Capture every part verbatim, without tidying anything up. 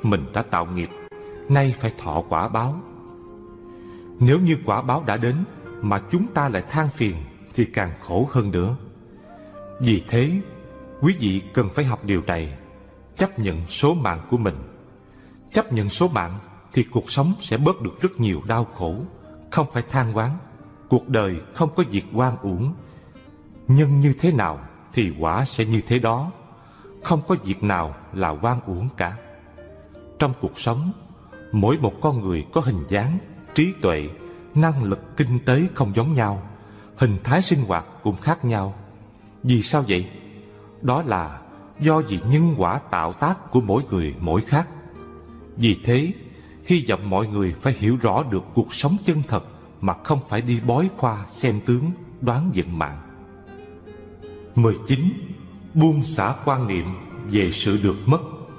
trước mình đã tạo nghiệp, nay phải thọ quả báo. Nếu như quả báo đã đến mà chúng ta lại than phiền thì càng khổ hơn nữa. Vì thế, quý vị cần phải học điều này, chấp nhận số mạng của mình. Chấp nhận số mạng thì cuộc sống sẽ bớt được rất nhiều đau khổ, không phải than oán. Cuộc đời không có việc oan uổng. Nhân như thế nào thì quả sẽ như thế đó. Không có việc nào là oan uổng cả. Trong cuộc sống, mỗi một con người có hình dáng, trí tuệ, năng lực kinh tế không giống nhau, hình thái sinh hoạt cũng khác nhau. Vì sao vậy? Đó là do vì nhân quả tạo tác của mỗi người mỗi khác. Vì thế, hy vọng mọi người phải hiểu rõ được cuộc sống chân thật mà không phải đi bói khoa xem tướng, đoán vận mạng. mười chín. Buông xả quan niệm về sự được mất.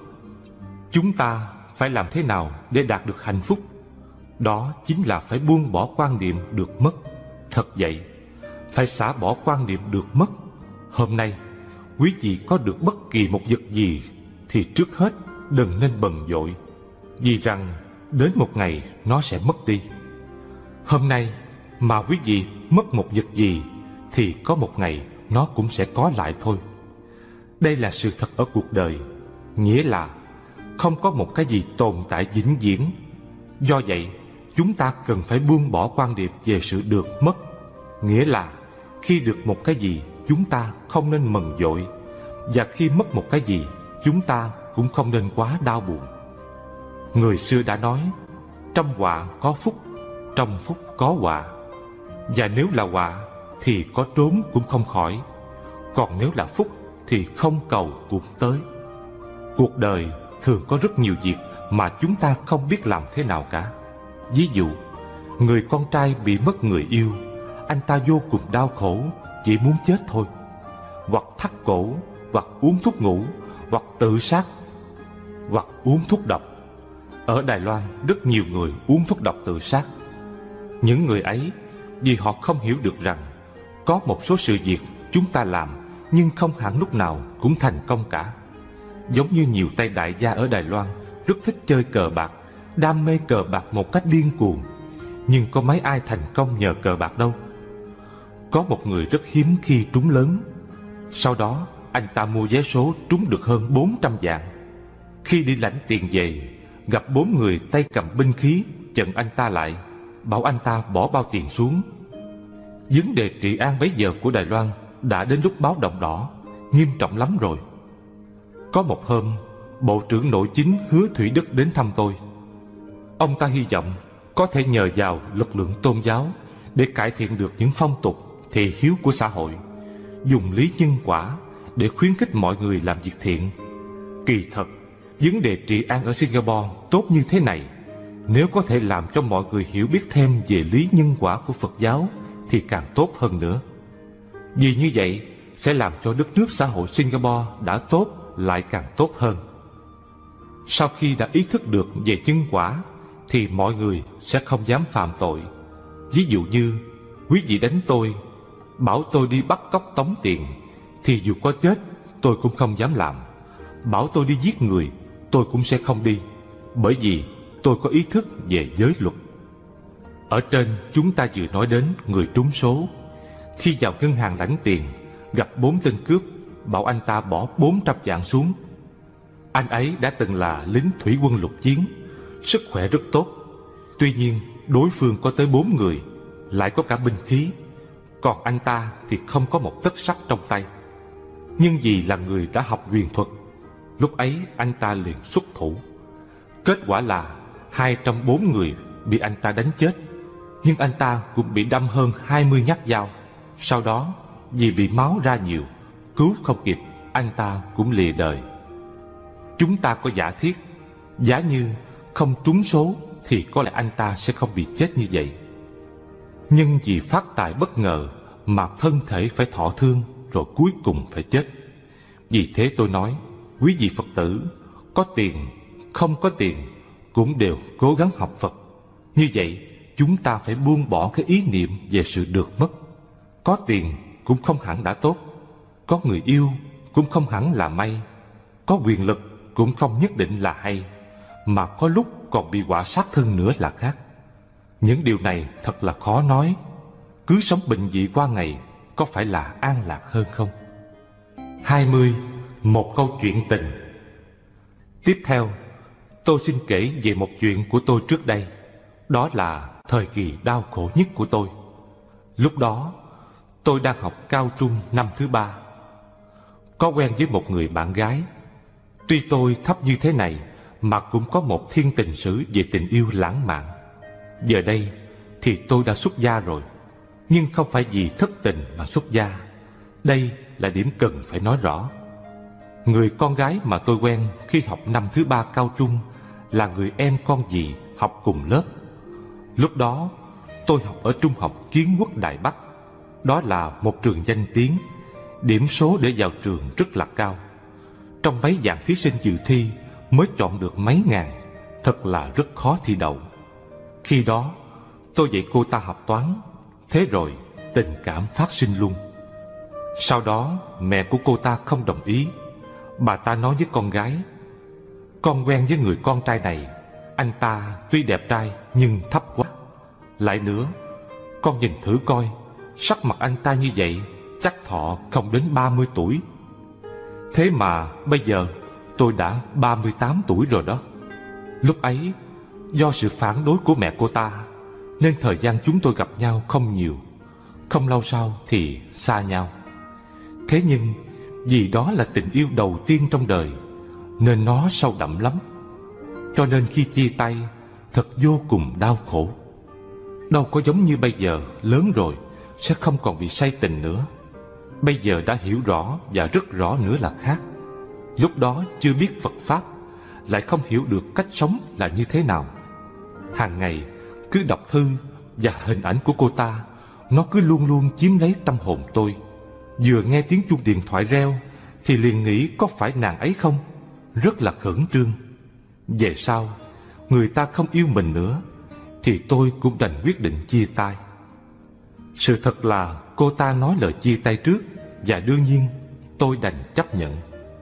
Chúng ta phải làm thế nào để đạt được hạnh phúc? Đó chính là phải buông bỏ quan niệm được mất. Thật vậy, phải xả bỏ quan niệm được mất. Hôm nay, quý vị có được bất kỳ một vật gì thì trước hết đừng nên bần vội, vì rằng đến một ngày nó sẽ mất đi. Hôm nay mà quý vị mất một vật gì thì có một ngày nó cũng sẽ có lại thôi. Đây là sự thật ở cuộc đời, nghĩa là không có một cái gì tồn tại vĩnh viễn. Do vậy, chúng ta cần phải buông bỏ quan niệm về sự được mất. Nghĩa là khi được một cái gì, chúng ta không nên mừng vội, và khi mất một cái gì, chúng ta cũng không nên quá đau buồn. Người xưa đã nói, trong họa có phúc, trong phúc có họa. Và nếu là họa thì có trốn cũng không khỏi, còn nếu là phúc thì không cầu cũng tới. Cuộc đời thường có rất nhiều việc mà chúng ta không biết làm thế nào cả. Ví dụ, người con trai bị mất người yêu, anh ta vô cùng đau khổ, chỉ muốn chết thôi. Hoặc thắt cổ, hoặc uống thuốc ngủ, hoặc tự sát, hoặc uống thuốc độc. Ở Đài Loan rất nhiều người uống thuốc độc tự sát. Những người ấy vì họ không hiểu được rằng có một số sự việc chúng ta làm nhưng không hẳn lúc nào cũng thành công cả. Giống như nhiều tay đại gia ở Đài Loan rất thích chơi cờ bạc, đam mê cờ bạc một cách điên cuồng, nhưng có mấy ai thành công nhờ cờ bạc đâu. Có một người rất hiếm khi trúng lớn. Sau đó anh ta mua vé số trúng được hơn bốn trăm vạn. Khi đi lãnh tiền về, gặp bốn người tay cầm binh khí chặn anh ta lại, bảo anh ta bỏ bao tiền xuống. Vấn đề trị an bấy giờ của Đài Loan đã đến lúc báo động đỏ, nghiêm trọng lắm rồi. Có một hôm, Bộ trưởng Nội chính Hứa Thủy Đức đến thăm tôi. Ông ta hy vọng có thể nhờ vào lực lượng tôn giáo để cải thiện được những phong tục, thị hiếu của xã hội, dùng lý nhân quả để khuyến khích mọi người làm việc thiện. Kỳ thật, vấn đề trị an ở Singapore tốt như thế này, nếu có thể làm cho mọi người hiểu biết thêm về lý nhân quả của Phật giáo thì càng tốt hơn nữa. Vì như vậy sẽ làm cho đất nước xã hội Singapore đã tốt lại càng tốt hơn. Sau khi đã ý thức được về nhân quả thì mọi người sẽ không dám phạm tội. Ví dụ như quý vị đánh tôi, bảo tôi đi bắt cóc tống tiền, thì dù có chết tôi cũng không dám làm. Bảo tôi đi giết người, tôi cũng sẽ không đi, bởi vì tôi có ý thức về giới luật. Ở trên chúng ta vừa nói đến người trúng số. Khi vào ngân hàng lãnh tiền, gặp bốn tên cướp, bảo anh ta bỏ bốn trăm vạn xuống. Anh ấy đã từng là lính thủy quân lục chiến, sức khỏe rất tốt. Tuy nhiên đối phương có tới bốn người, lại có cả binh khí, còn anh ta thì không có một tấc sắt trong tay. Nhưng vì là người đã học huyền thuật, lúc ấy anh ta liền xuất thủ. Kết quả là hai trong bốn người bị anh ta đánh chết, nhưng anh ta cũng bị đâm hơn hai mươi nhát dao. Sau đó vì bị máu ra nhiều, cứu không kịp, anh ta cũng lìa đời. Chúng ta có giả thiết, giả như không trúng số thì có lẽ anh ta sẽ không bị chết như vậy. Nhưng vì phát tài bất ngờ mà thân thể phải thọ thương, rồi cuối cùng phải chết. Vì thế tôi nói, quý vị Phật tử, có tiền, không có tiền cũng đều cố gắng học Phật. Như vậy chúng ta phải buông bỏ cái ý niệm về sự được mất. Có tiền cũng không hẳn đã tốt, có người yêu cũng không hẳn là may, có quyền lực cũng không nhất định là hay, mà có lúc còn bị họa sát thân nữa là khác. Những điều này thật là khó nói. Cứ sống bình dị qua ngày có phải là an lạc hơn không? hai mươi. Một câu chuyện tình. Tiếp theo, tôi xin kể về một chuyện của tôi trước đây. Đó là thời kỳ đau khổ nhất của tôi. Lúc đó, tôi đang học cao trung năm thứ ba. Có quen với một người bạn gái. Tuy tôi thấp như thế này mà cũng có một thiên tình sử về tình yêu lãng mạn. Giờ đây thì tôi đã xuất gia rồi, nhưng không phải vì thất tình mà xuất gia. Đây là điểm cần phải nói rõ. Người con gái mà tôi quen khi học năm thứ ba cao trung là người em con dì học cùng lớp. Lúc đó tôi học ở Trung học Kiến Quốc Đài Bắc. Đó là một trường danh tiếng. Điểm số để vào trường rất là cao. Trong mấy vạn thí sinh dự thi mới chọn được mấy ngàn. Thật là rất khó thi đậu. Khi đó tôi dạy cô ta học toán. Thế rồi tình cảm phát sinh luôn. Sau đó mẹ của cô ta không đồng ý. Bà ta nói với con gái: con quen với người con trai này, anh ta tuy đẹp trai nhưng thấp quá. Lại nữa, con nhìn thử coi, sắc mặt anh ta như vậy chắc thọ không đến ba mươi tuổi. Thế mà bây giờ tôi đã ba mươi tám tuổi rồi đó. Lúc ấy, do sự phản đối của mẹ cô ta, nên thời gian chúng tôi gặp nhau không nhiều. Không lâu sau thì xa nhau. Thế nhưng vì đó là tình yêu đầu tiên trong đời, nên nó sâu đậm lắm. Cho nên khi chia tay, thật vô cùng đau khổ. Đâu có giống như bây giờ lớn rồi sẽ không còn bị say tình nữa. Bây giờ đã hiểu rõ và rất rõ nữa là khác. Lúc đó chưa biết Phật Pháp, lại không hiểu được cách sống là như thế nào. Hàng ngày cứ đọc thư và hình ảnh của cô ta, nó cứ luôn luôn chiếm lấy tâm hồn tôi. Vừa nghe tiếng chuông điện thoại reo thì liền nghĩ có phải nàng ấy không. Rất là khẩn trương. Về sau người ta không yêu mình nữa thì tôi cũng đành quyết định chia tay. Sự thật là cô ta nói lời chia tay trước, và đương nhiên tôi đành chấp nhận.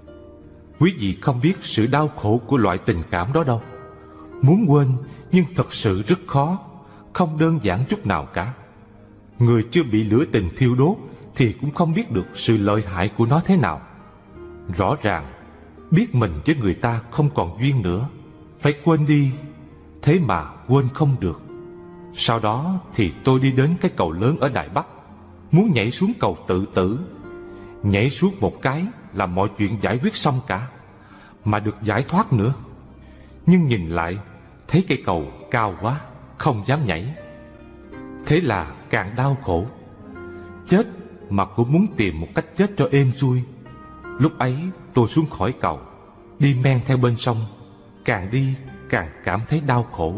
Quý vị không biết sự đau khổ của loại tình cảm đó đâu. Muốn quên nhưng thật sự rất khó, không đơn giản chút nào cả. Người chưa bị lửa tình thiêu đốt thì cũng không biết được sự lợi hại của nó thế nào. Rõ ràng biết mình với người ta không còn duyên nữa, phải quên đi. Thế mà quên không được. Sau đó thì tôi đi đến cái cầu lớn ở Đài Bắc, muốn nhảy xuống cầu Tự Tử. Nhảy xuống một cái là mọi chuyện giải quyết xong cả, mà được giải thoát nữa. Nhưng nhìn lại thấy cây cầu cao quá, không dám nhảy. Thế là càng đau khổ. Chết mà cũng muốn tìm một cách chết cho êm xuôi. Lúc ấy tôi xuống khỏi cầu, đi men theo bên sông. Càng đi càng cảm thấy đau khổ.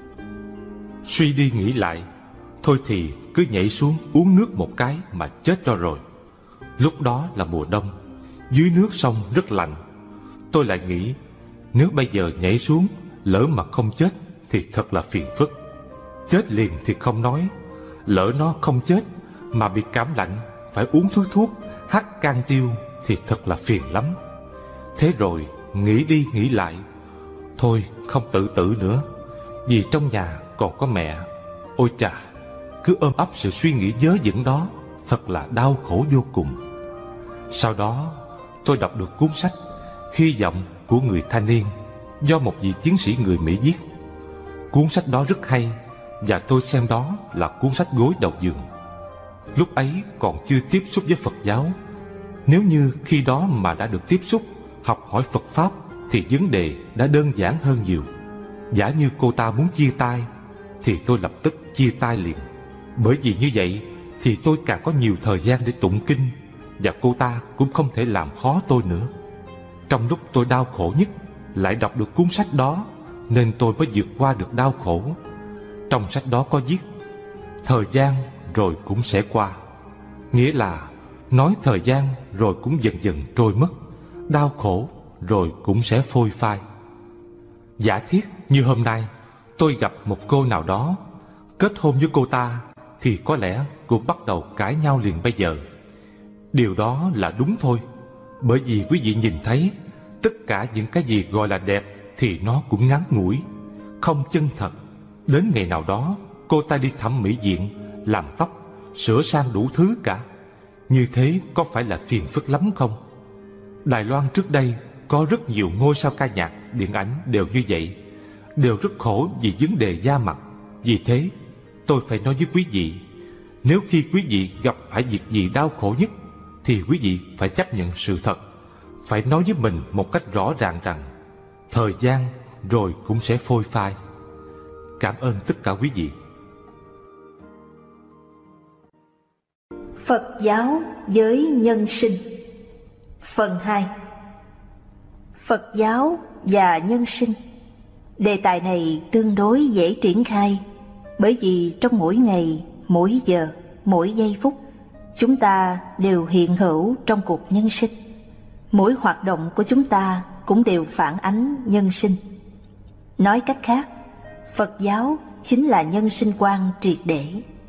Suy đi nghĩ lại, thôi thì cứ nhảy xuống uống nước một cái mà chết cho rồi. Lúc đó là mùa đông, dưới nước sông rất lạnh. Tôi lại nghĩ, nếu bây giờ nhảy xuống lỡ mà không chết thì thật là phiền phức. Chết liền thì không nói, lỡ nó không chết mà bị cảm lạnh, phải uống thứ thuốc hắc can tiêu thì thật là phiền lắm. Thế rồi nghĩ đi nghĩ lại, thôi không tự tử nữa, vì trong nhà còn có mẹ. Ôi chà, cứ ôm ấp sự suy nghĩ vớ vẩn đó, thật là đau khổ vô cùng. Sau đó tôi đọc được cuốn sách Hy vọng của người thanh niên, do một vị chiến sĩ người Mỹ viết. Cuốn sách đó rất hay, và tôi xem đó là cuốn sách gối đầu giường. Lúc ấy còn chưa tiếp xúc với Phật giáo. Nếu như khi đó mà đã được tiếp xúc, học hỏi Phật Pháp, thì vấn đề đã đơn giản hơn nhiều. Giả như cô ta muốn chia tay thì tôi lập tức chia tay liền. Bởi vì như vậy thì tôi càng có nhiều thời gian để tụng kinh, và cô ta cũng không thể làm khó tôi nữa. Trong lúc tôi đau khổ nhất, lại đọc được cuốn sách đó, nên tôi mới vượt qua được đau khổ. Trong sách đó có viết, thời gian rồi cũng sẽ qua. Nghĩa là nói thời gian rồi cũng dần dần trôi mất, đau khổ rồi cũng sẽ phôi phai. Giả thiết như hôm nay tôi gặp một cô nào đó, kết hôn với cô ta, thì có lẽ cũng bắt đầu cãi nhau liền bây giờ. Điều đó là đúng thôi. Bởi vì quý vị nhìn thấy, tất cả những cái gì gọi là đẹp thì nó cũng ngắn ngủi, không chân thật. Đến ngày nào đó cô ta đi thẩm mỹ viện, làm tóc, sửa sang đủ thứ cả. Như thế có phải là phiền phức lắm không? Đài Loan trước đây có rất nhiều ngôi sao ca nhạc, điện ảnh đều như vậy, đều rất khổ vì vấn đề da mặt. Vì thế tôi phải nói với quý vị, nếu khi quý vị gặp phải việc gì đau khổ nhất thì quý vị phải chấp nhận sự thật, phải nói với mình một cách rõ ràng rằng thời gian rồi cũng sẽ phôi phai. Cảm ơn tất cả quý vị. Phật giáo với nhân sinh. Phần hai. Phật giáo và nhân sinh. Đề tài này tương đối dễ triển khai, bởi vì trong mỗi ngày, mỗi giờ, mỗi giây phút, chúng ta đều hiện hữu trong cuộc nhân sinh. Mỗi hoạt động của chúng ta cũng đều phản ánh nhân sinh. Nói cách khác, Phật giáo chính là nhân sinh quan triệt để.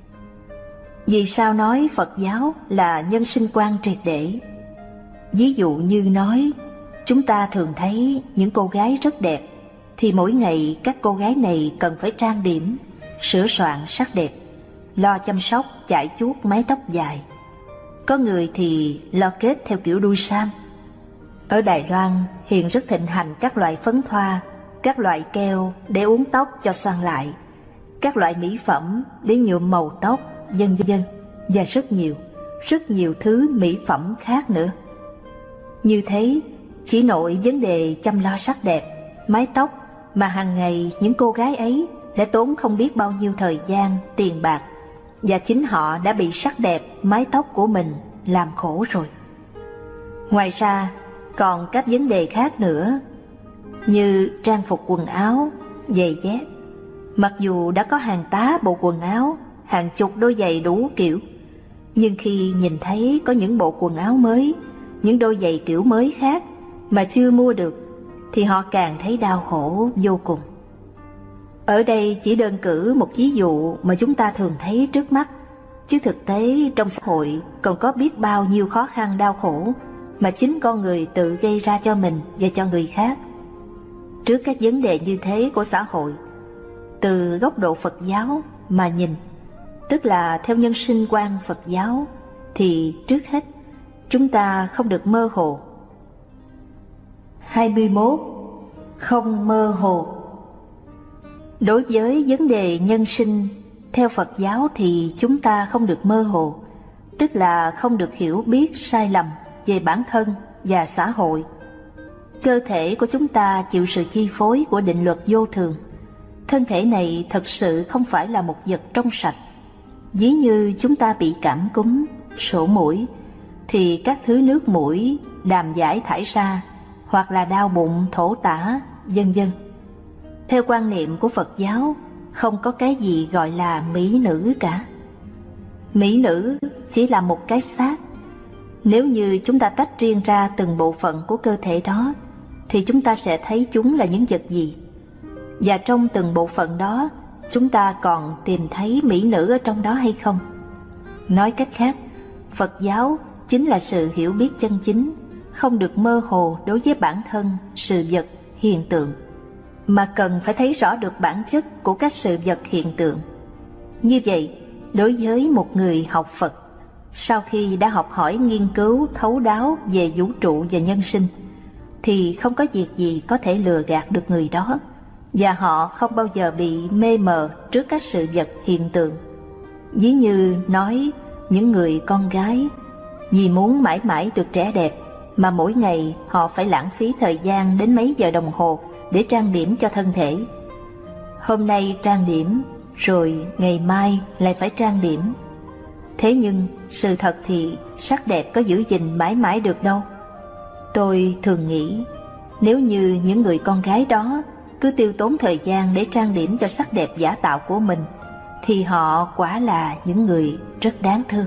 Vì sao nói Phật giáo là nhân sinh quan triệt để? Ví dụ như nói, chúng ta thường thấy những cô gái rất đẹp, thì mỗi ngày các cô gái này cần phải trang điểm, sửa soạn sắc đẹp, lo chăm sóc chải chuốt mái tóc dài. Có người thì lo kết theo kiểu đuôi sam. Ở Đài Loan hiện rất thịnh hành các loại phấn thoa, các loại keo để uốn tóc cho xoăn lại, các loại mỹ phẩm để nhuộm màu tóc, vân vân, và rất nhiều, rất nhiều thứ mỹ phẩm khác nữa. Như thế, chỉ nội vấn đề chăm lo sắc đẹp, mái tóc mà hàng ngày những cô gái ấy đã tốn không biết bao nhiêu thời gian, tiền bạc, và chính họ đã bị sắc đẹp, mái tóc của mình làm khổ rồi. Ngoài ra, còn các vấn đề khác nữa, như trang phục quần áo, giày dép. Mặc dù đã có hàng tá bộ quần áo, hàng chục đôi giày đủ kiểu, nhưng khi nhìn thấy có những bộ quần áo mới, những đôi giày kiểu mới khác mà chưa mua được, thì họ càng thấy đau khổ vô cùng. Ở đây chỉ đơn cử một ví dụ mà chúng ta thường thấy trước mắt, chứ thực tế trong xã hội còn có biết bao nhiêu khó khăn đau khổ mà chính con người tự gây ra cho mình và cho người khác. Trước các vấn đề như thế của xã hội, từ góc độ Phật giáo mà nhìn, tức là theo nhân sinh quan Phật giáo, thì trước hết chúng ta không được mơ hồ. hai mươi mốt. Không mơ hồ. Đối với vấn đề nhân sinh, theo Phật giáo thì chúng ta không được mơ hồ, tức là không được hiểu biết sai lầm về bản thân và xã hội. Cơ thể của chúng ta chịu sự chi phối của định luật vô thường. Thân thể này thật sự không phải là một vật trong sạch. Ví như chúng ta bị cảm cúm, sổ mũi, thì các thứ nước mũi, đàm giải thải ra, hoặc là đau bụng, thổ tả, vân vân. Theo quan niệm của Phật giáo, không có cái gì gọi là mỹ nữ cả. Mỹ nữ chỉ là một cái xác. Nếu như chúng ta tách riêng ra từng bộ phận của cơ thể đó, thì chúng ta sẽ thấy chúng là những vật gì. Và trong từng bộ phận đó, chúng ta còn tìm thấy mỹ nữ ở trong đó hay không? Nói cách khác, Phật giáo chính là sự hiểu biết chân chính, không được mơ hồ đối với bản thân, sự vật, hiện tượng, mà cần phải thấy rõ được bản chất của các sự vật hiện tượng. Như vậy, đối với một người học Phật, sau khi đã học hỏi nghiên cứu thấu đáo về vũ trụ và nhân sinh, thì không có việc gì có thể lừa gạt được người đó, và họ không bao giờ bị mê mờ trước các sự vật hiện tượng. Ví như nói những người con gái vì muốn mãi mãi được trẻ đẹp mà mỗi ngày họ phải lãng phí thời gian đến mấy giờ đồng hồ để trang điểm cho thân thể. Hôm nay trang điểm, rồi ngày mai lại phải trang điểm. Thế nhưng sự thật thì sắc đẹp có giữ gìn mãi mãi được đâu. Tôi thường nghĩ, nếu như những người con gái đó cứ tiêu tốn thời gian để trang điểm cho sắc đẹp giả tạo của mình, thì họ quả là những người rất đáng thương.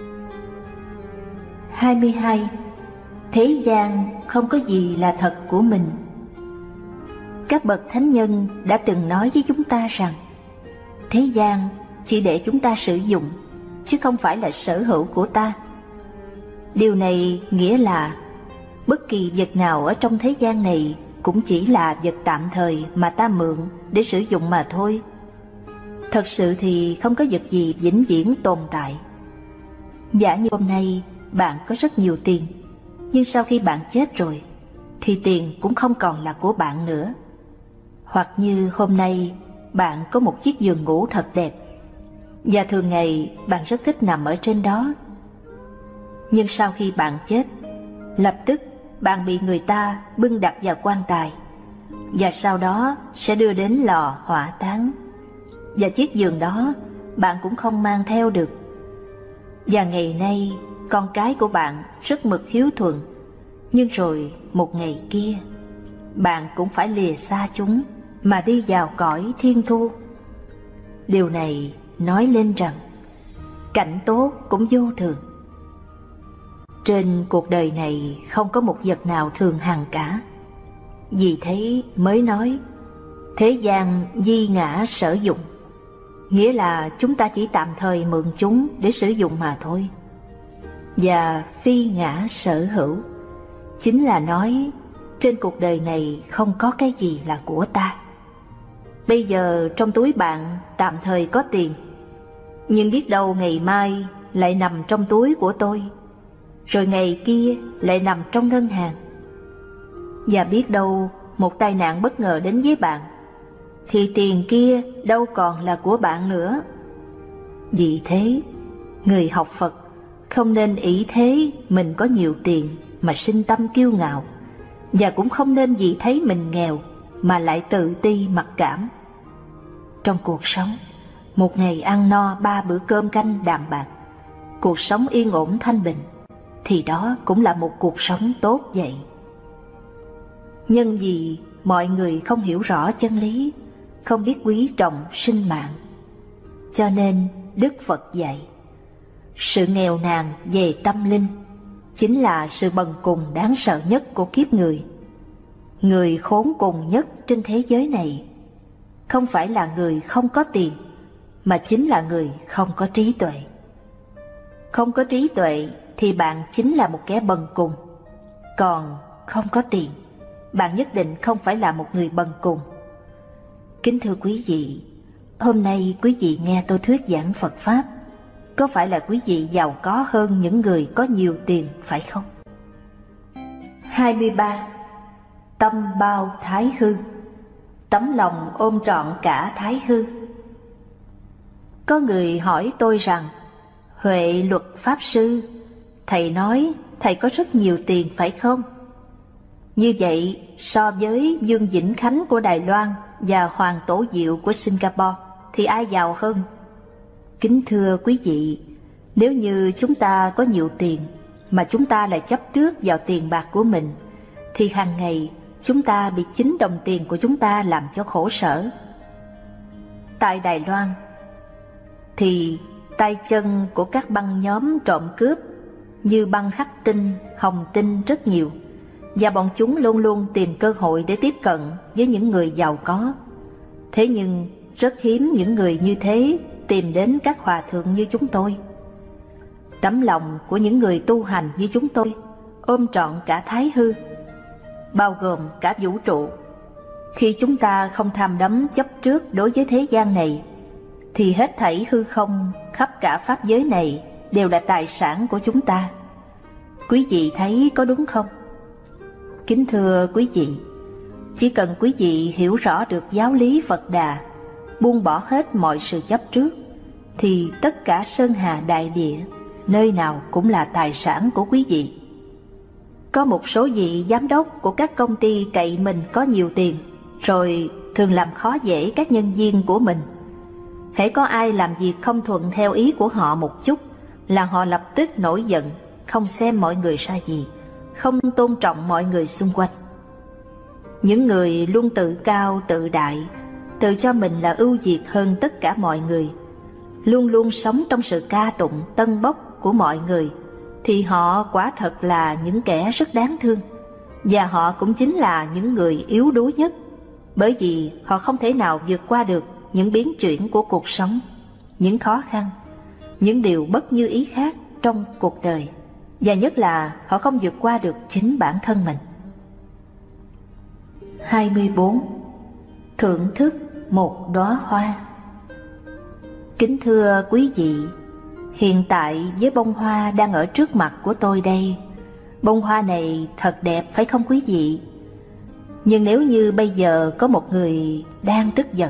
hai mươi hai. Thế gian không có gì là thật của mình. Các bậc thánh nhân đã từng nói với chúng ta rằng thế gian chỉ để chúng ta sử dụng, chứ không phải là sở hữu của ta. Điều này nghĩa là bất kỳ vật nào ở trong thế gian này cũng chỉ là vật tạm thời mà ta mượn để sử dụng mà thôi. Thật sự thì không có vật gì vĩnh viễn tồn tại. Giả như hôm nay bạn có rất nhiều tiền, nhưng sau khi bạn chết rồi thì tiền cũng không còn là của bạn nữa. Hoặc như hôm nay bạn có một chiếc giường ngủ thật đẹp, và thường ngày bạn rất thích nằm ở trên đó. Nhưng sau khi bạn chết, lập tức bạn bị người ta bưng đặt vào quan tài, và sau đó sẽ đưa đến lò hỏa táng. Và chiếc giường đó bạn cũng không mang theo được. Và ngày nay con cái của bạn rất mực hiếu thuận, nhưng rồi một ngày kia bạn cũng phải lìa xa chúng mà đi vào cõi thiên thu. Điều này nói lên rằng cảnh tốt cũng vô thường. Trên cuộc đời này không có một vật nào thường hằng cả. Vì thế mới nói thế gian di ngã sở dụng, nghĩa là chúng ta chỉ tạm thời mượn chúng để sử dụng mà thôi. Và phi ngã sở hữu, chính là nói trên cuộc đời này không có cái gì là của ta. Bây giờ trong túi bạn tạm thời có tiền, nhưng biết đâu ngày mai lại nằm trong túi của tôi, rồi ngày kia lại nằm trong ngân hàng. Và biết đâu một tai nạn bất ngờ đến với bạn, thì tiền kia đâu còn là của bạn nữa. Vì thế, người học Phật không nên ỷ thế mình có nhiều tiền mà sinh tâm kiêu ngạo, và cũng không nên vì thấy mình nghèo mà lại tự ti mặc cảm. Trong cuộc sống, một ngày ăn no ba bữa cơm canh đạm bạc, cuộc sống yên ổn thanh bình, thì đó cũng là một cuộc sống tốt vậy. Nhân vì mọi người không hiểu rõ chân lý, không biết quý trọng sinh mạng, cho nên Đức Phật dạy sự nghèo nàn về tâm linh chính là sự bần cùng đáng sợ nhất của kiếp người. Người khốn cùng nhất trên thế giới này không phải là người không có tiền, mà chính là người không có trí tuệ. Không có trí tuệ thì bạn chính là một kẻ bần cùng. Còn không có tiền, bạn nhất định không phải là một người bần cùng. Kính thưa quý vị, hôm nay quý vị nghe tôi thuyết giảng Phật Pháp, có phải là quý vị giàu có hơn những người có nhiều tiền phải không? hai mươi ba. Tâm bao thái hư, tấm lòng ôm trọn cả thái hư. Có người hỏi tôi rằng, Huệ Luật Pháp Sư, thầy nói thầy có rất nhiều tiền phải không? Như vậy so với Dương Vĩnh Khánh của Đài Loan và Hoàng Tổ Diệu của Singapore thì ai giàu hơn? Kính thưa quý vị, nếu như chúng ta có nhiều tiền mà chúng ta lại chấp trước vào tiền bạc của mình, thì hàng ngày chúng ta bị chính đồng tiền của chúng ta làm cho khổ sở. Tại Đài Loan thì tay chân của các băng nhóm trộm cướp như băng Hắc Tinh, Hồng Tinh rất nhiều, và bọn chúng luôn luôn tìm cơ hội để tiếp cận với những người giàu có. Thế nhưng rất hiếm những người như thế tìm đến các hòa thượng như chúng tôi. Tấm lòng của những người tu hành như chúng tôi ôm trọn cả thái hư, bao gồm cả vũ trụ. Khi chúng ta không tham đắm chấp trước đối với thế gian này, thì hết thảy hư không khắp cả pháp giới này đều là tài sản của chúng ta. Quý vị thấy có đúng không? Kính thưa quý vị, chỉ cần quý vị hiểu rõ được giáo lý Phật Đà, buông bỏ hết mọi sự chấp trước, thì tất cả sơn hà đại địa, nơi nào cũng là tài sản của quý vị. Có một số vị giám đốc của các công ty cậy mình có nhiều tiền, rồi thường làm khó dễ các nhân viên của mình. Hễ có ai làm việc không thuận theo ý của họ một chút là họ lập tức nổi giận, không xem mọi người ra gì, không tôn trọng mọi người xung quanh. Những người luôn tự cao tự đại, tự cho mình là ưu việt hơn tất cả mọi người, luôn luôn sống trong sự ca tụng tân bốc của mọi người, thì họ quả thật là những kẻ rất đáng thương. Và họ cũng chính là những người yếu đuối nhất, bởi vì họ không thể nào vượt qua được những biến chuyển của cuộc sống, những khó khăn, những điều bất như ý khác trong cuộc đời, và nhất là họ không vượt qua được chính bản thân mình. hai mươi bốn. Thưởng thức một đóa hoa. Kính thưa quý vị, hiện tại với bông hoa đang ở trước mặt của tôi đây, bông hoa này thật đẹp phải không quý vị? Nhưng nếu như bây giờ có một người đang tức giận,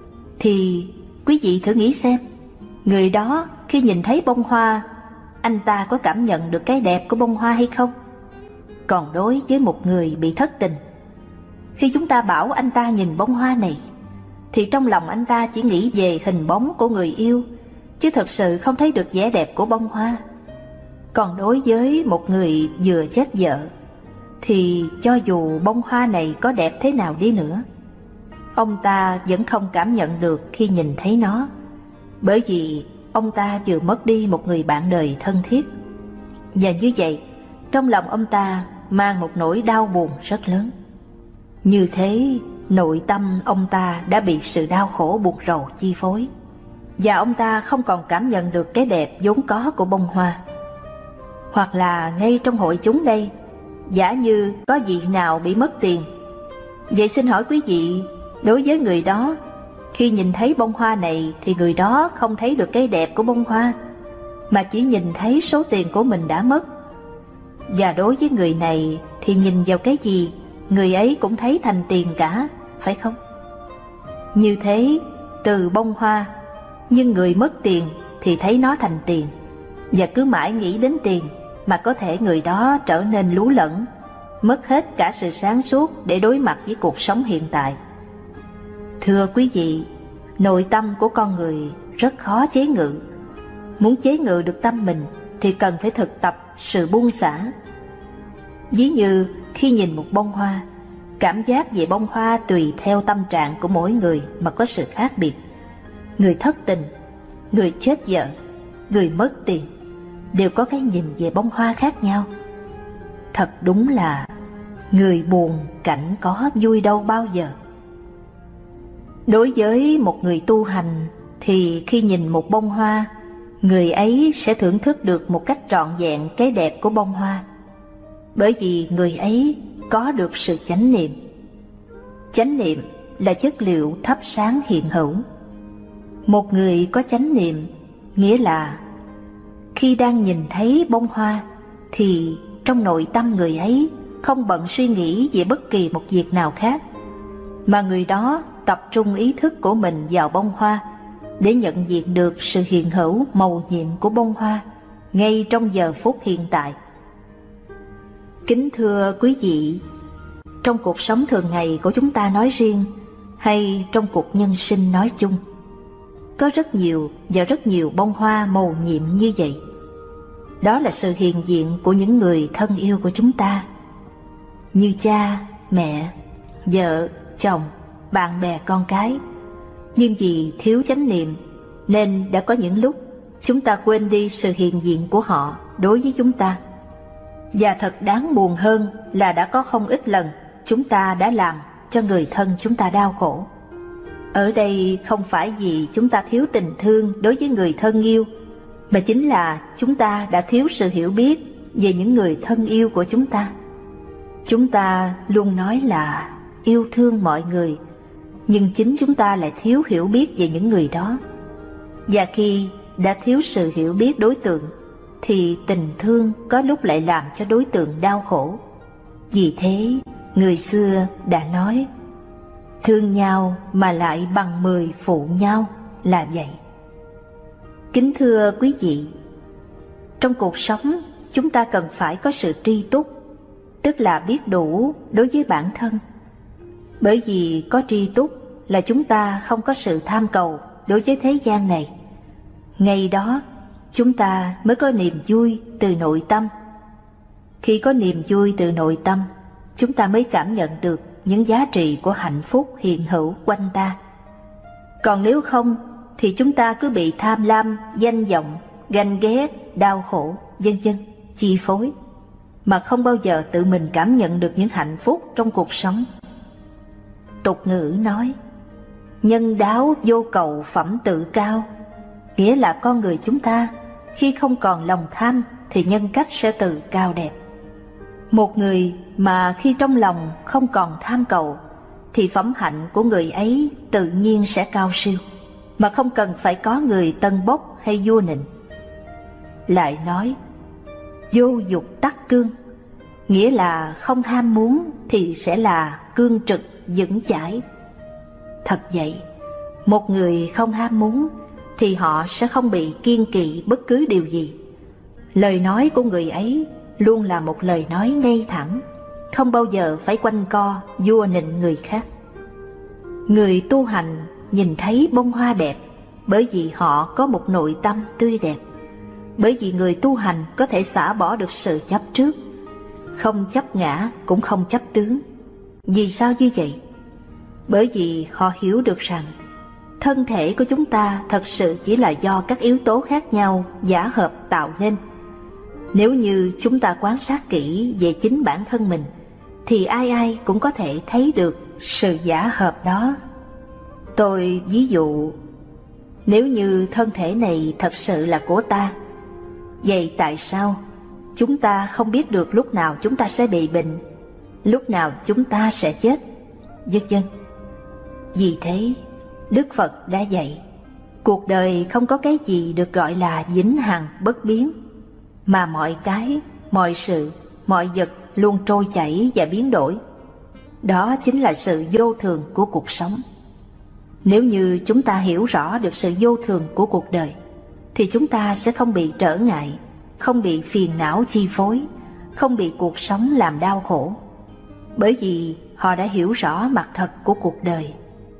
thì quý vị thử nghĩ xem, người đó khi nhìn thấy bông hoa, anh ta có cảm nhận được cái đẹp của bông hoa hay không? Còn đối với một người bị thất tình, khi chúng ta bảo anh ta nhìn bông hoa này, thì trong lòng anh ta chỉ nghĩ về hình bóng của người yêu, chứ thật sự không thấy được vẻ đẹp của bông hoa. Còn đối với một người vừa chết vợ, thì cho dù bông hoa này có đẹp thế nào đi nữa, ông ta vẫn không cảm nhận được khi nhìn thấy nó, bởi vì ông ta vừa mất đi một người bạn đời thân thiết. Và như vậy, trong lòng ông ta mang một nỗi đau buồn rất lớn. Như thế, nội tâm ông ta đã bị sự đau khổ buồn rầu chi phối, và ông ta không còn cảm nhận được cái đẹp vốn có của bông hoa. Hoặc là ngay trong hội chúng đây, giả như có vị nào bị mất tiền, vậy xin hỏi quý vị, đối với người đó, khi nhìn thấy bông hoa này thì người đó không thấy được cái đẹp của bông hoa, mà chỉ nhìn thấy số tiền của mình đã mất. Và đối với người này thì nhìn vào cái gì, người ấy cũng thấy thành tiền cả, phải không? Như thế, từ bông hoa, nhưng người mất tiền thì thấy nó thành tiền, và cứ mãi nghĩ đến tiền mà có thể người đó trở nên lú lẫn, mất hết cả sự sáng suốt để đối mặt với cuộc sống hiện tại. Thưa quý vị, nội tâm của con người rất khó chế ngự. Muốn chế ngự được tâm mình thì cần phải thực tập sự buông xả. Ví như khi nhìn một bông hoa, cảm giác về bông hoa tùy theo tâm trạng của mỗi người mà có sự khác biệt. Người thất tình, người chết vợ, người mất tiền đều có cái nhìn về bông hoa khác nhau. Thật đúng là người buồn cảnh có vui đâu bao giờ. Đối với một người tu hành thì khi nhìn một bông hoa, người ấy sẽ thưởng thức được một cách trọn vẹn cái đẹp của bông hoa, bởi vì người ấy có được sự chánh niệm. Chánh niệm là chất liệu thắp sáng hiện hữu. Một người có chánh niệm nghĩa là khi đang nhìn thấy bông hoa thì trong nội tâm người ấy không bận suy nghĩ về bất kỳ một việc nào khác, mà người đó tập trung ý thức của mình vào bông hoa để nhận diện được sự hiện hữu mầu nhiệm của bông hoa ngay trong giờ phút hiện tại. Kính thưa quý vị, trong cuộc sống thường ngày của chúng ta nói riêng, hay trong cuộc nhân sinh nói chung, có rất nhiều và rất nhiều bông hoa mầu nhiệm như vậy. Đó là sự hiện diện của những người thân yêu của chúng ta, như cha, mẹ, vợ, chồng, bạn bè, con cái. Nhưng vì thiếu chánh niệm nên đã có những lúc chúng ta quên đi sự hiện diện của họ đối với chúng ta. Và thật đáng buồn hơn là đã có không ít lần chúng ta đã làm cho người thân chúng ta đau khổ. Ở đây không phải vì chúng ta thiếu tình thương đối với người thân yêu, mà chính là chúng ta đã thiếu sự hiểu biết về những người thân yêu của chúng ta. Chúng ta luôn nói là yêu thương mọi người, nhưng chính chúng ta lại thiếu hiểu biết về những người đó. Và khi đã thiếu sự hiểu biết đối tượng, thì tình thương có lúc lại làm cho đối tượng đau khổ. Vì thế, người xưa đã nói, thương nhau mà lại bằng mười phụ nhau, là vậy. Kính thưa quý vị, trong cuộc sống chúng ta cần phải có sự tri túc, tức là biết đủ đối với bản thân. Bởi vì có tri túc là chúng ta không có sự tham cầu đối với thế gian này. Ngay đó chúng ta mới có niềm vui từ nội tâm. Khi có niềm vui từ nội tâm, chúng ta mới cảm nhận được những giá trị của hạnh phúc hiện hữu quanh ta. Còn nếu không thì chúng ta cứ bị tham lam, danh vọng, ganh ghét, đau khổ, vân vân chi phối, mà không bao giờ tự mình cảm nhận được những hạnh phúc trong cuộc sống. Tục ngữ nói, nhân đáo vô cầu phẩm tự cao, nghĩa là con người chúng ta khi không còn lòng tham thì nhân cách sẽ tự cao đẹp. Một người mà khi trong lòng không còn tham cầu thì phẩm hạnh của người ấy tự nhiên sẽ cao siêu, mà không cần phải có người tân bốc hay vua nịnh. Lại nói, vô dục tắc cương, nghĩa là không ham muốn thì sẽ là cương trực vững chãi. Thật vậy, một người không ham muốn thì họ sẽ không bị kiêng kỵ bất cứ điều gì. Lời nói của người ấy luôn là một lời nói ngay thẳng, không bao giờ phải quanh co vua nịnh người khác. Người tu hành nhìn thấy bông hoa đẹp bởi vì họ có một nội tâm tươi đẹp. Bởi vì người tu hành có thể xả bỏ được sự chấp trước, không chấp ngã cũng không chấp tướng. Vì sao như vậy? Bởi vì họ hiểu được rằng thân thể của chúng ta thật sự chỉ là do các yếu tố khác nhau giả hợp tạo nên. Nếu như chúng ta quan sát kỹ về chính bản thân mình thì ai ai cũng có thể thấy được sự giả hợp đó. Tôi ví dụ, nếu như thân thể này thật sự là của ta, vậy tại sao chúng ta không biết được lúc nào chúng ta sẽ bị bệnh, lúc nào chúng ta sẽ chết, vân vân? Vì thế, Đức Phật đã dạy, cuộc đời không có cái gì được gọi là vĩnh hằng bất biến, mà mọi cái, mọi sự, mọi vật luôn trôi chảy và biến đổi. Đó chính là sự vô thường của cuộc sống. Nếu như chúng ta hiểu rõ được sự vô thường của cuộc đời, thì chúng ta sẽ không bị trở ngại, không bị phiền não chi phối, không bị cuộc sống làm đau khổ, bởi vì họ đã hiểu rõ mặt thật của cuộc đời.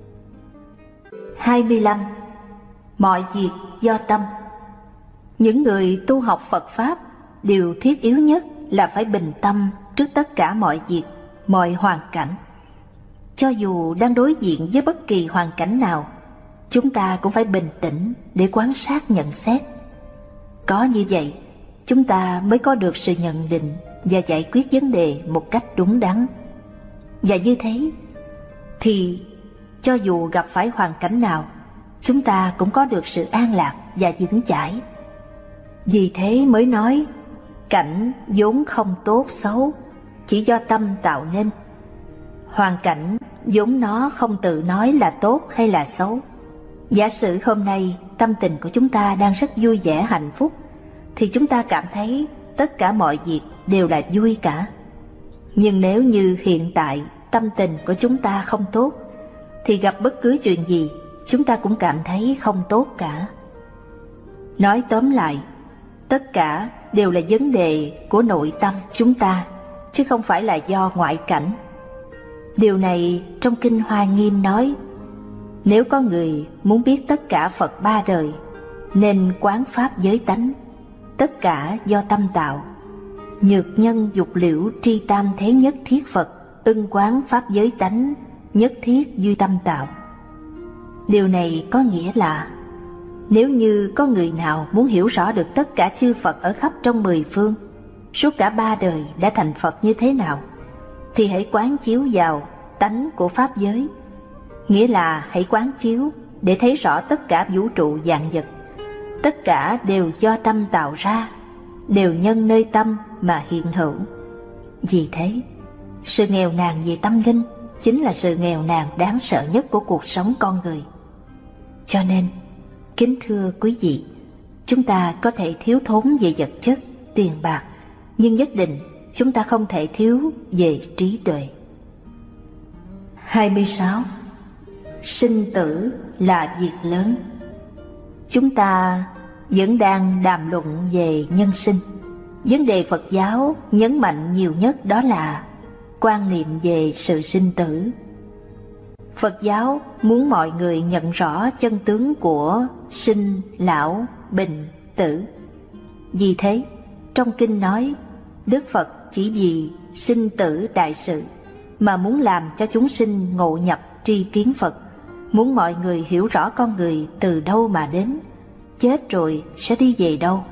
hai mươi lăm. Mọi việc do tâm. Những người tu học Phật Pháp, điều thiết yếu nhất là phải bình tâm trước tất cả mọi việc, mọi hoàn cảnh. Cho dù đang đối diện với bất kỳ hoàn cảnh nào, chúng ta cũng phải bình tĩnh để quan sát nhận xét. Có như vậy, chúng ta mới có được sự nhận định và giải quyết vấn đề một cách đúng đắn. Và như thế, thì cho dù gặp phải hoàn cảnh nào, chúng ta cũng có được sự an lạc và vững chãi. Vì thế mới nói, cảnh vốn không tốt xấu, chỉ do tâm tạo nên. Hoàn cảnh vốn nó không tự nói là tốt hay là xấu. Giả sử hôm nay tâm tình của chúng ta đang rất vui vẻ hạnh phúc, thì chúng ta cảm thấy tất cả mọi việc đều là vui cả. Nhưng nếu như hiện tại tâm tình của chúng ta không tốt, thì gặp bất cứ chuyện gì chúng ta cũng cảm thấy không tốt cả. Nói tóm lại, tất cả đều là vấn đề của nội tâm chúng ta, chứ không phải là do ngoại cảnh. Điều này trong Kinh Hoa Nghiêm nói, nếu có người muốn biết tất cả Phật ba đời, nên quán pháp giới tánh, tất cả do tâm tạo. Nhược nhân dục liễu tri tam thế nhất thiết Phật, ưng quán pháp giới tánh, nhất thiết duy tâm tạo. Điều này có nghĩa là, nếu như có người nào muốn hiểu rõ được tất cả chư Phật ở khắp trong mười phương, suốt cả ba đời đã thành Phật như thế nào, thì hãy quán chiếu vào tánh của pháp giới. Nghĩa là hãy quán chiếu để thấy rõ tất cả vũ trụ vạn vật, tất cả đều do tâm tạo ra, đều nhân nơi tâm mà hiện hữu. Vì thế, sự nghèo nàn về tâm linh chính là sự nghèo nàn đáng sợ nhất của cuộc sống con người. Cho nên, kính thưa quý vị, chúng ta có thể thiếu thốn về vật chất, tiền bạc, nhưng nhất định chúng ta không thể thiếu về trí tuệ. hai mươi sáu. Sinh tử là việc lớn. Chúng ta vẫn đang đàm luận về nhân sinh. Vấn đề Phật giáo nhấn mạnh nhiều nhất đó là quan niệm về sự sinh tử. Phật giáo muốn mọi người nhận rõ chân tướng của sinh, lão, bệnh, tử. Vì thế, trong kinh nói, Đức Phật chỉ vì sinh tử đại sự mà muốn làm cho chúng sinh ngộ nhập tri kiến Phật, muốn mọi người hiểu rõ con người từ đâu mà đến, chết rồi sẽ đi về đâu.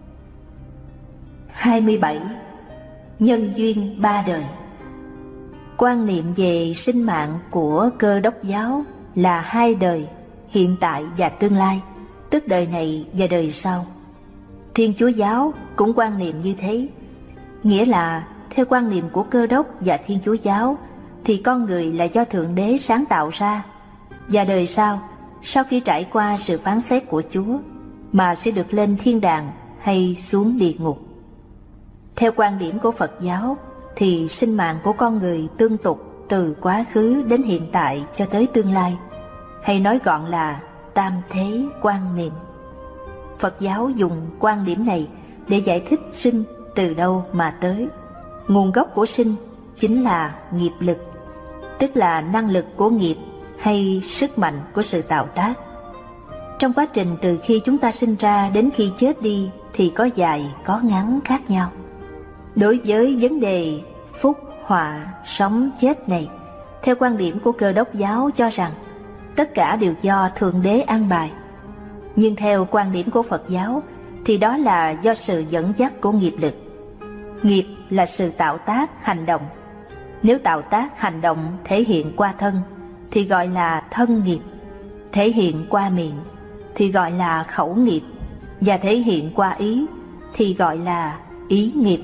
hai mươi bảy. Nhân duyên ba đời. Quan niệm về sinh mạng của Cơ Đốc giáo là hai đời, hiện tại và tương lai, tức đời này và đời sau. Thiên Chúa giáo cũng quan niệm như thế, nghĩa là theo quan niệm của Cơ Đốc và Thiên Chúa giáo thì con người là do Thượng Đế sáng tạo ra, và đời sau, sau khi trải qua sự phán xét của Chúa, mà sẽ được lên thiên đàng hay xuống địa ngục. Theo quan điểm của Phật giáo, thì sinh mạng của con người tương tục từ quá khứ đến hiện tại cho tới tương lai, hay nói gọn là tam thế quan niệm. Phật giáo dùng quan điểm này để giải thích sinh từ đâu mà tới. Nguồn gốc của sinh chính là nghiệp lực, tức là năng lực của nghiệp hay sức mạnh của sự tạo tác. Trong quá trình từ khi chúng ta sinh ra đến khi chết đi thì có dài, có ngắn khác nhau. Đối với vấn đề phúc, họa, sống, chết này, theo quan điểm của Cơ Đốc giáo cho rằng tất cả đều do Thượng Đế an bài. Nhưng theo quan điểm của Phật giáo thì đó là do sự dẫn dắt của nghiệp lực. Nghiệp là sự tạo tác, hành động. Nếu tạo tác, hành động thể hiện qua thân thì gọi là thân nghiệp, thể hiện qua miệng thì gọi là khẩu nghiệp, và thể hiện qua ý thì gọi là ý nghiệp.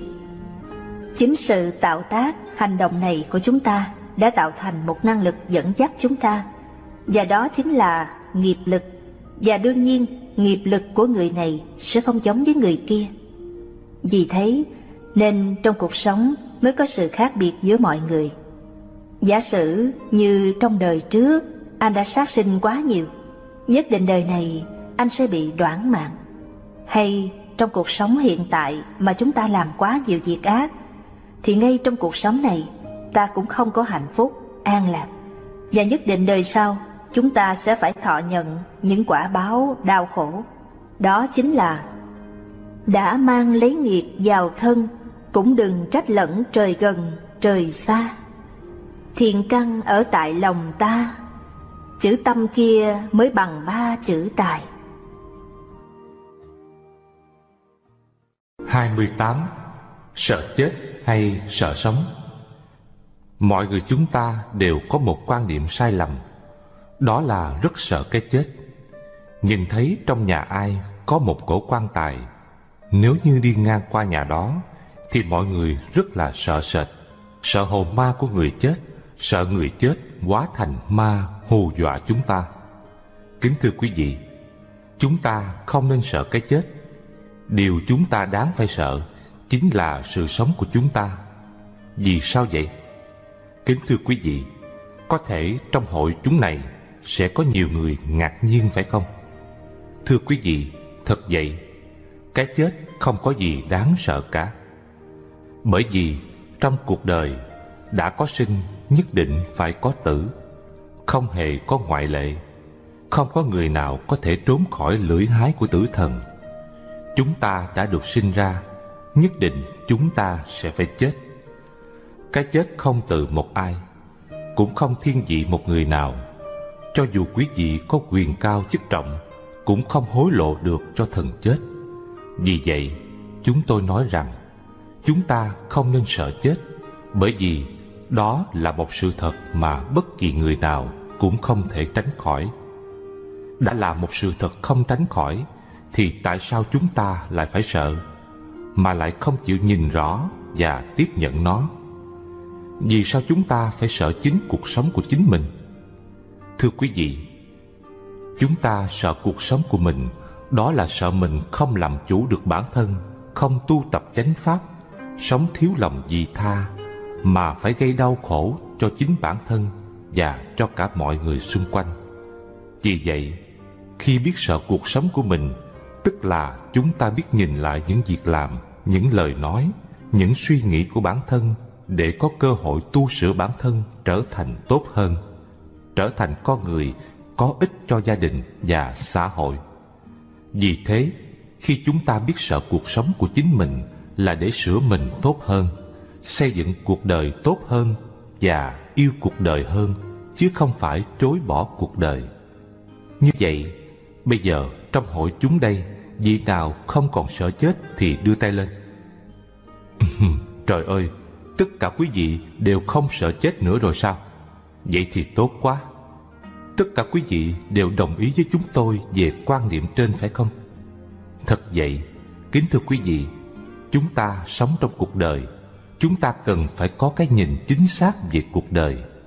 Chính sự tạo tác, hành động này của chúng ta đã tạo thành một năng lực dẫn dắt chúng ta, và đó chính là nghiệp lực. Và đương nhiên, nghiệp lực của người này sẽ không giống với người kia. Vì thế, nên trong cuộc sống mới có sự khác biệt giữa mọi người. Giả sử như trong đời trước, anh đã sát sinh quá nhiều, nhất định đời này anh sẽ bị đoản mạng. Hay trong cuộc sống hiện tại mà chúng ta làm quá nhiều việc ác, thì ngay trong cuộc sống này ta cũng không có hạnh phúc, an lạc. Và nhất định đời sau chúng ta sẽ phải thọ nhận những quả báo đau khổ. Đó chính là đã mang lấy nghiệp vào thân, cũng đừng trách lẫn trời gần trời xa. Thiện căn ở tại lòng ta, chữ tâm kia mới bằng ba chữ tài. hai mươi tám. Sợ chết hay sợ sống? Mọi người chúng ta đều có một quan niệm sai lầm, đó là rất sợ cái chết. Nhìn thấy trong nhà ai có một cổ quan tài, nếu như đi ngang qua nhà đó thì mọi người rất là sợ sệt, sợ hồn ma của người chết, sợ người chết hóa thành ma hù dọa chúng ta. Kính thưa quý vị, chúng ta không nên sợ cái chết. Điều chúng ta đáng phải sợ chính là sự sống của chúng ta. Vì sao vậy? Kính thưa quý vị, có thể trong hội chúng này sẽ có nhiều người ngạc nhiên phải không? Thưa quý vị, thật vậy, cái chết không có gì đáng sợ cả. Bởi vì trong cuộc đời đã có sinh nhất định phải có tử, không hề có ngoại lệ. Không có người nào có thể trốn khỏi lưỡi hái của tử thần. Chúng ta đã được sinh ra, nhất định chúng ta sẽ phải chết. Cái chết không từ một ai, cũng không thiên vị một người nào. Cho dù quý vị có quyền cao chức trọng, cũng không hối lộ được cho thần chết. Vì vậy, chúng tôi nói rằng chúng ta không nên sợ chết, bởi vì đó là một sự thật mà bất kỳ người nào cũng không thể tránh khỏi. Đã là một sự thật không tránh khỏi, thì tại sao chúng ta lại phải sợ, mà lại không chịu nhìn rõ và tiếp nhận nó? Vì sao chúng ta phải sợ chính cuộc sống của chính mình? Thưa quý vị, chúng ta sợ cuộc sống của mình, đó là sợ mình không làm chủ được bản thân, không tu tập chánh pháp, sống thiếu lòng vị tha, mà phải gây đau khổ cho chính bản thân và cho cả mọi người xung quanh. Vì vậy, khi biết sợ cuộc sống của mình, tức là chúng ta biết nhìn lại những việc làm, những lời nói, những suy nghĩ của bản thân, để có cơ hội tu sửa bản thân trở thành tốt hơn, trở thành con người có ích cho gia đình và xã hội. Vì thế, khi chúng ta biết sợ cuộc sống của chính mình là để sửa mình tốt hơn, xây dựng cuộc đời tốt hơn và yêu cuộc đời hơn, chứ không phải chối bỏ cuộc đời. Như vậy, bây giờ trong hội chúng đây, vị nào không còn sợ chết thì đưa tay lên. Trời ơi, tất cả quý vị đều không sợ chết nữa rồi sao? Vậy thì tốt quá. Tất cả quý vị đều đồng ý với chúng tôi về quan niệm trên phải không? Thật vậy, kính thưa quý vị, chúng ta sống trong cuộc đời, chúng ta cần phải có cái nhìn chính xác về cuộc đời.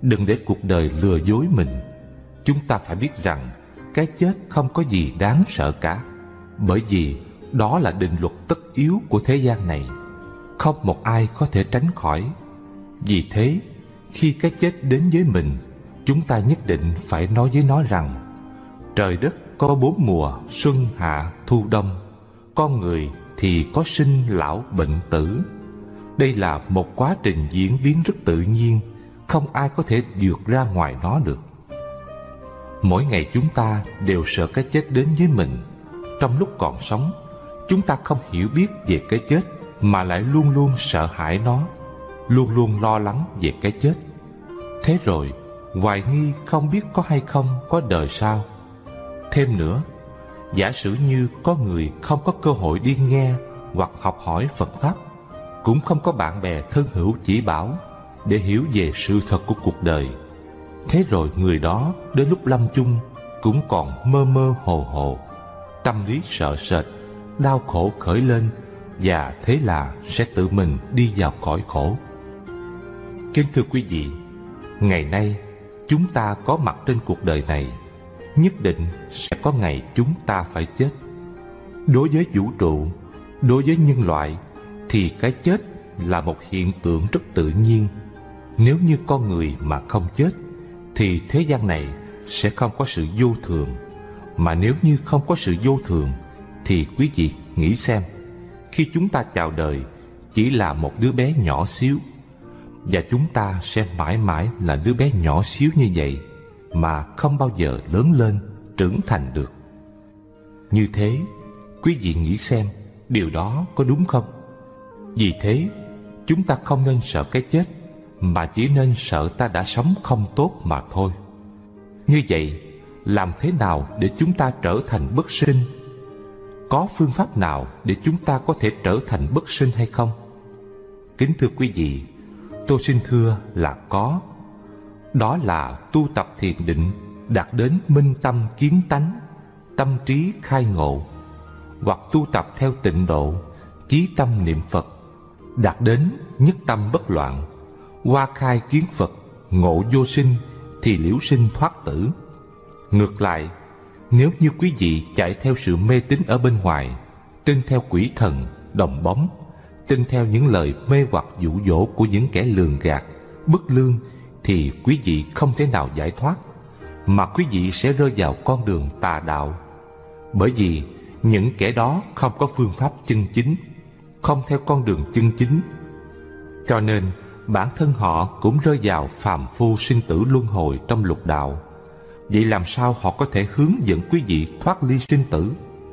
Đừng để cuộc đời lừa dối mình. Chúng ta phải biết rằng cái chết không có gì đáng sợ cả, bởi vì đó là định luật tất yếu của thế gian này, không một ai có thể tránh khỏi. Vì thế, khi cái chết đến với mình, chúng ta nhất định phải nói với nó rằng: trời đất có bốn mùa xuân hạ thu đông, con người thì có sinh lão bệnh tử. Đây là một quá trình diễn biến rất tự nhiên, không ai có thể vượt ra ngoài nó được. Mỗi ngày chúng ta đều sợ cái chết đến với mình. Trong lúc còn sống, chúng ta không hiểu biết về cái chết mà lại luôn luôn sợ hãi nó, luôn luôn lo lắng về cái chết. Thế rồi hoài nghi không biết có hay không có đời sau. Thêm nữa, giả sử như có người không có cơ hội đi nghe hoặc học hỏi Phật Pháp, cũng không có bạn bè thân hữu chỉ bảo để hiểu về sự thật của cuộc đời. Thế rồi người đó đến lúc lâm chung cũng còn mơ mơ hồ hồ, tâm lý sợ sệt, đau khổ khởi lên, và thế là sẽ tự mình đi vào cõi khổ. Kính thưa quý vị, ngày nay chúng ta có mặt trên cuộc đời này, nhất định sẽ có ngày chúng ta phải chết. Đối với vũ trụ, đối với nhân loại, thì cái chết là một hiện tượng rất tự nhiên. Nếu như con người mà không chết, thì thế gian này sẽ không có sự vô thường. Mà nếu như không có sự vô thường, thì quý vị nghĩ xem, khi chúng ta chào đời chỉ là một đứa bé nhỏ xíu, và chúng ta sẽ mãi mãi là đứa bé nhỏ xíu như vậy, mà không bao giờ lớn lên, trưởng thành được. Như thế, quý vị nghĩ xem, điều đó có đúng không? Vì thế, chúng ta không nên sợ cái chết, mà chỉ nên sợ ta đã sống không tốt mà thôi. Như vậy, làm thế nào để chúng ta trở thành bất sinh? Có phương pháp nào để chúng ta có thể trở thành bất sinh hay không? Kính thưa quý vị, tôi xin thưa là có. Đó là tu tập thiền định, đạt đến minh tâm kiến tánh, tâm trí khai ngộ, hoặc tu tập theo tịnh độ, chí tâm niệm Phật, đạt đến nhất tâm bất loạn, hoa khai kiến Phật, ngộ vô sinh, thì liễu sinh thoát tử. Ngược lại, nếu như quý vị chạy theo sự mê tín ở bên ngoài, tin theo quỷ thần, đồng bóng, tin theo những lời mê hoặc dụ dỗ của những kẻ lường gạt, bất lương, thì quý vị không thể nào giải thoát, mà quý vị sẽ rơi vào con đường tà đạo. Bởi vì những kẻ đó không có phương pháp chân chính, không theo con đường chân chính, cho nên bản thân họ cũng rơi vào phàm phu sinh tử luân hồi trong lục đạo. Vậy làm sao họ có thể hướng dẫn quý vị thoát ly sinh tử?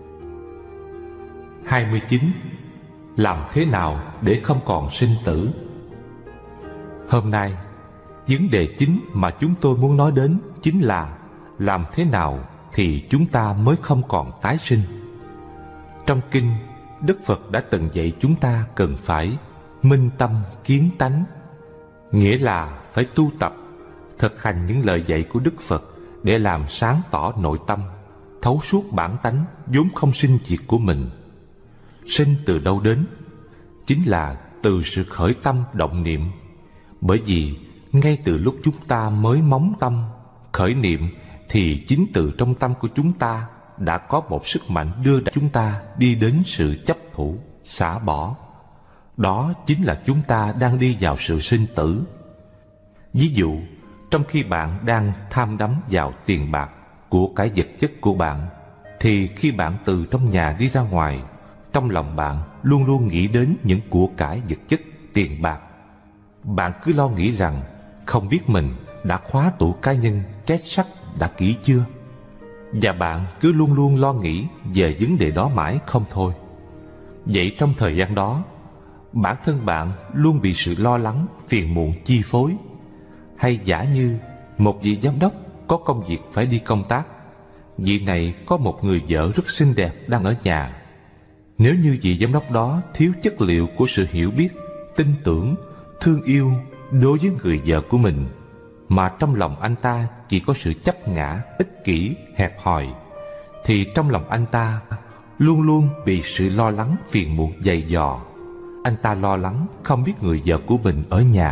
hai mươi chín. Làm thế nào để không còn sinh tử? Hôm nay, vấn đề chính mà chúng tôi muốn nói đến chính là làm thế nào thì chúng ta mới không còn tái sinh. Trong kinh, Đức Phật đã từng dạy chúng ta cần phải minh tâm kiến tánh, nghĩa là phải tu tập, thực hành những lời dạy của Đức Phật để làm sáng tỏ nội tâm, thấu suốt bản tánh vốn không sinh diệt của mình. Sinh từ đâu đến? Chính là từ sự khởi tâm động niệm. Bởi vì ngay từ lúc chúng ta mới móng tâm, khởi niệm, thì chính từ trong tâm của chúng ta đã có một sức mạnh đưa chúng ta đi đến sự chấp thủ, xả bỏ. Đó chính là chúng ta đang đi vào sự sinh tử. Ví dụ, trong khi bạn đang tham đắm vào tiền bạc, của cải vật chất của bạn, thì khi bạn từ trong nhà đi ra ngoài, trong lòng bạn luôn luôn nghĩ đến những của cải vật chất, tiền bạc. Bạn cứ lo nghĩ rằng không biết mình đã khóa tủ cá nhân két sắt đã kỹ chưa, và bạn cứ luôn luôn lo nghĩ về vấn đề đó mãi không thôi. Vậy trong thời gian đó, bản thân bạn luôn bị sự lo lắng, phiền muộn chi phối. Hay giả như một vị giám đốc có công việc phải đi công tác, vị này có một người vợ rất xinh đẹp đang ở nhà. Nếu như vị giám đốc đó thiếu chất liệu của sự hiểu biết, tin tưởng, thương yêu đối với người vợ của mình, mà trong lòng anh ta chỉ có sự chấp ngã, ích kỷ, hẹp hòi, thì trong lòng anh ta luôn luôn bị sự lo lắng phiền muộn dày dò. Anh ta lo lắng không biết người vợ của mình ở nhà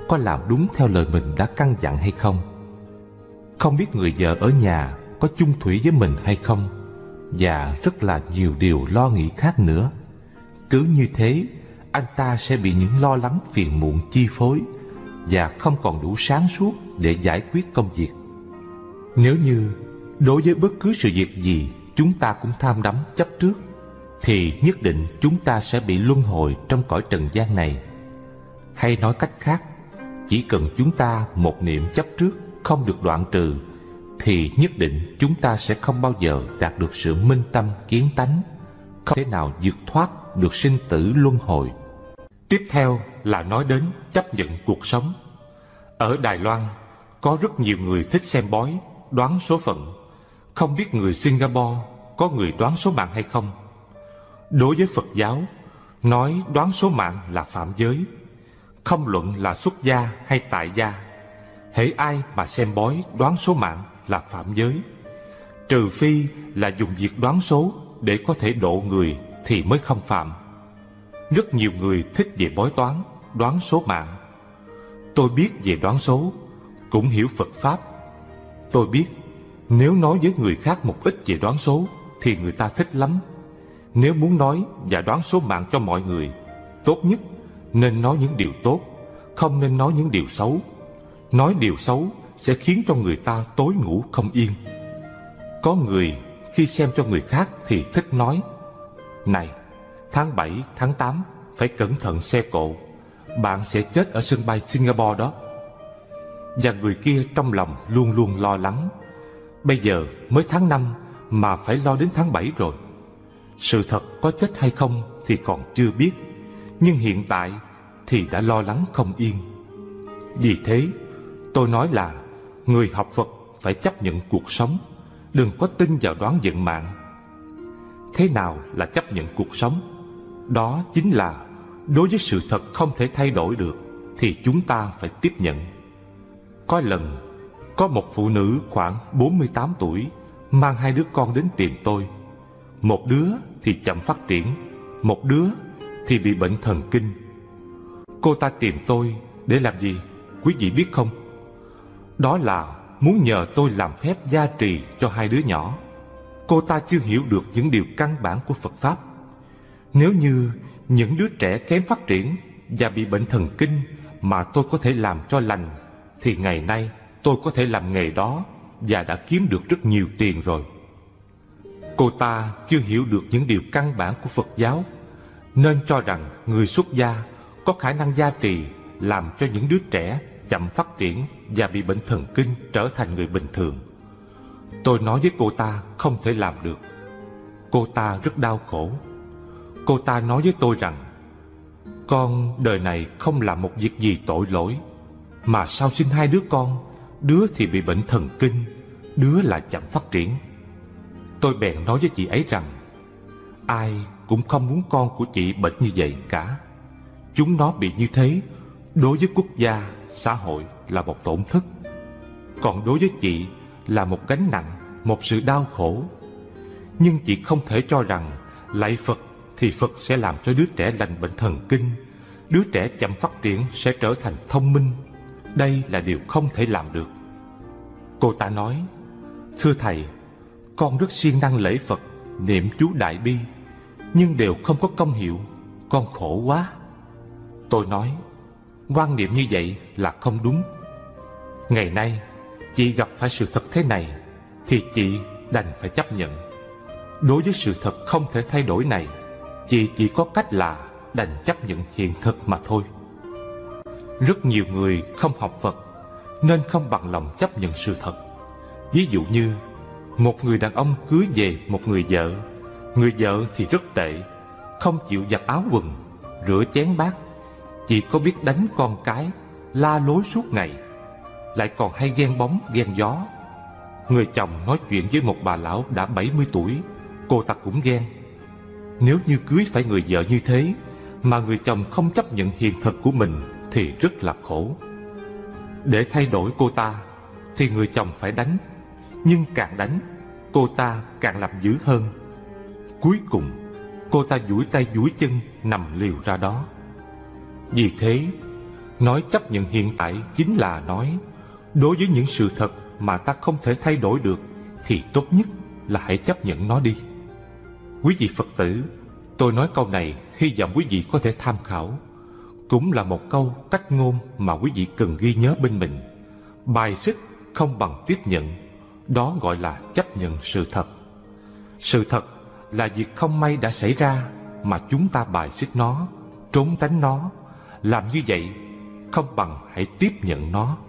có làm đúng theo lời mình đã căn dặn hay không. Không biết người vợ ở nhà có chung thủy với mình hay không, và rất là nhiều điều lo nghĩ khác nữa. Cứ như thế, anh ta sẽ bị những lo lắng phiền muộn chi phối và không còn đủ sáng suốt để giải quyết công việc. Nếu như đối với bất cứ sự việc gì chúng ta cũng tham đắm chấp trước, thì nhất định chúng ta sẽ bị luân hồi trong cõi trần gian này. Hay nói cách khác, chỉ cần chúng ta một niệm chấp trước không được đoạn trừ, thì nhất định chúng ta sẽ không bao giờ đạt được sự minh tâm kiến tánh, không thể nào vượt thoát được sinh tử luân hồi. Tiếp theo là nói đến chấp nhận cuộc sống. Ở Đài Loan có rất nhiều người thích xem bói, đoán số phận. Không biết người Singapore có người đoán số mạng hay không? Đối với Phật giáo, nói đoán số mạng là phạm giới, không luận là xuất gia hay tại gia. Hễ ai mà xem bói đoán số mạng là phạm giới, trừ phi là dùng việc đoán số để có thể độ người thì mới không phạm. Rất nhiều người thích về bói toán, đoán số mạng. Tôi biết về đoán số, cũng hiểu Phật Pháp. Tôi biết nếu nói với người khác một ít về đoán số thì người ta thích lắm. Nếu muốn nói và đoán số mạng cho mọi người, tốt nhất nên nói những điều tốt, không nên nói những điều xấu. Nói điều xấu sẽ khiến cho người ta tối ngủ không yên. Có người khi xem cho người khác thì thích nói: này, tháng bảy, tháng tám phải cẩn thận xe cộ, bạn sẽ chết ở sân bay Singapore đó. Và người kia trong lòng luôn luôn lo lắng: bây giờ mới tháng năm mà phải lo đến tháng bảy rồi. Sự thật có chết hay không thì còn chưa biết, nhưng hiện tại thì đã lo lắng không yên. Vì thế tôi nói là người học Phật phải chấp nhận cuộc sống, đừng có tin vào đoán vận mạng. Thế nào là chấp nhận cuộc sống? Đó chính là đối với sự thật không thể thay đổi được thì chúng ta phải tiếp nhận. Có lần có một phụ nữ khoảng bốn mươi tám tuổi mang hai đứa con đến tìm tôi. Một đứa thì chậm phát triển, một đứa thì bị bệnh thần kinh. Cô ta tìm tôi để làm gì, quý vị biết không? Đó là muốn nhờ tôi làm phép gia trì cho hai đứa nhỏ. Cô ta chưa hiểu được những điều căn bản của Phật Pháp. Nếu như những đứa trẻ kém phát triển và bị bệnh thần kinh mà tôi có thể làm cho lành, thì ngày nay tôi có thể làm nghề đó và đã kiếm được rất nhiều tiền rồi. Cô ta chưa hiểu được những điều căn bản của Phật giáo, nên cho rằng người xuất gia có khả năng gia trì làm cho những đứa trẻ chậm phát triển và bị bệnh thần kinh trở thành người bình thường. Tôi nói với cô ta không thể làm được. Cô ta rất đau khổ. Cô ta nói với tôi rằng: con đời này không làm một việc gì tội lỗi, mà sao sinh hai đứa con, đứa thì bị bệnh thần kinh, đứa là chậm phát triển. Tôi bèn nói với chị ấy rằng: ai cũng không muốn con của chị bệnh như vậy cả. Chúng nó bị như thế, đối với quốc gia, xã hội là một tổn thất, còn đối với chị là một gánh nặng, một sự đau khổ. Nhưng chị không thể cho rằng lạy Phật thì Phật sẽ làm cho đứa trẻ lành bệnh thần kinh, đứa trẻ chậm phát triển sẽ trở thành thông minh. Đây là điều không thể làm được. Cô ta nói: thưa thầy, con rất siêng năng lễ Phật, niệm chú Đại Bi, nhưng đều không có công hiệu, con khổ quá. Tôi nói: quan niệm như vậy là không đúng. Ngày nay chị gặp phải sự thật thế này thì chị đành phải chấp nhận. Đối với sự thật không thể thay đổi này, chị chỉ có cách là đành chấp nhận hiện thực mà thôi. Rất nhiều người không học Phật nên không bằng lòng chấp nhận sự thật. Ví dụ như một người đàn ông cưới về một người vợ. Người vợ thì rất tệ, không chịu giặt áo quần, rửa chén bát, chỉ có biết đánh con cái, la lối suốt ngày, lại còn hay ghen bóng ghen gió. Người chồng nói chuyện với một bà lão đã bảy mươi tuổi, cô ta cũng ghen. Nếu như cưới phải người vợ như thế mà người chồng không chấp nhận hiện thực của mình thì rất là khổ. Để thay đổi cô ta thì người chồng phải đánh, nhưng càng đánh cô ta càng làm dữ hơn. Cuối cùng cô ta duỗi tay duỗi chân nằm liều ra đó. Vì thế Nói chấp nhận hiện tại chính là nói, đối với những sự thật mà ta không thể thay đổi được thì tốt nhất là hãy chấp nhận nó đi. Quý vị Phật tử, tôi nói câu này hy vọng quý vị có thể tham khảo. Cũng là một câu cách ngôn mà quý vị cần ghi nhớ bên mình. Bài xích không bằng tiếp nhận, đó gọi là chấp nhận sự thật. Sự thật là việc không may đã xảy ra mà chúng ta bài xích nó, trốn tránh nó. Làm như vậy không bằng hãy tiếp nhận nó.